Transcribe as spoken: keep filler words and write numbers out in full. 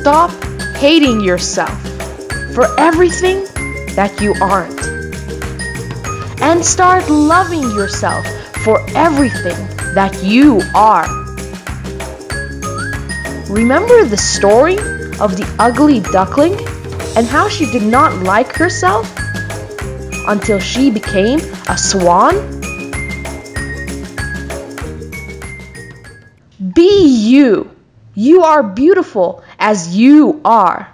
Stop hating yourself for everything that you aren't. And start loving yourself for everything that you are. Remember the story of the ugly duckling and how she did not like herself until she became a swan? Be you. You are beautiful as you are.